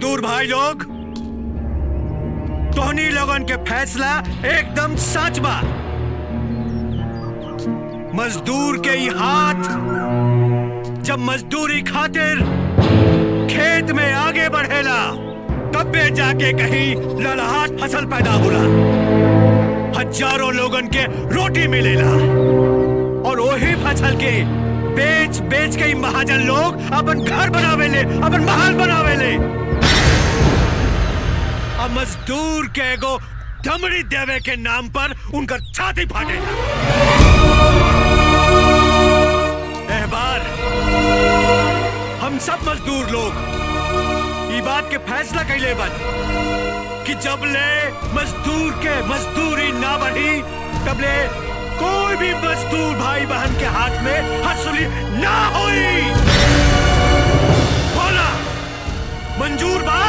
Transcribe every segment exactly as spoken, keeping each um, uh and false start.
मजदूर भाई लोग, तोहनी लोगन के फैसला एकदम सच बा। मजदूर के ही हाथ जब मजदूरी खातिर खेत में आगे बढ़ेला तब बे जाके कहीं ललहाट फसल पैदा होला, हजारों लोगन के रोटी मिलेला और वही फसल के बेच बेच के महाजन लोग अपन घर बनावेले, अपन महल बनावेले। अब मजदूर के एगो दमड़ी देवे के नाम पर उनका छाती फाटेला। एह बार हम सब मजदूर लोग ये बात के फैसला कैले बन कि जब ले मजदूर के मजदूरी ना बढ़ी तब ले कोई भी मजदूर भाई बहन के हाथ में हंसुली ना होई। बोला मंजूर बा?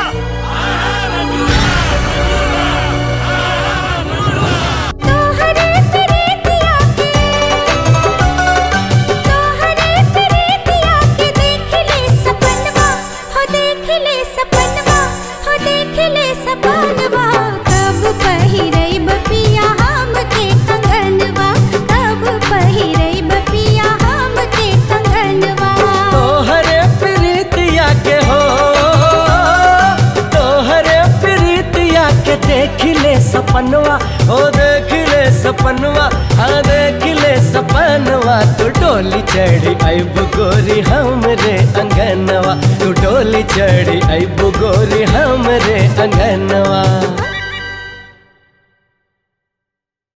सपनवा ओ देख ले सपनवा, हाँ देख ले सपनवा। तू डोली चढ़ी आइब गोरी हमरे अंगनवा, तू डोली चढ़ी आइब गोरी हमरे अंगनवा।